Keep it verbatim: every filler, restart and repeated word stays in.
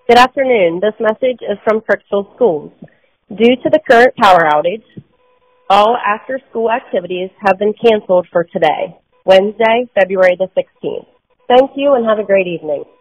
Good afternoon. This message is from Kirksville Schools. Due to the current power outage, all after-school activities have been canceled for today, Wednesday, February the sixteenth. Thank you and have a great evening.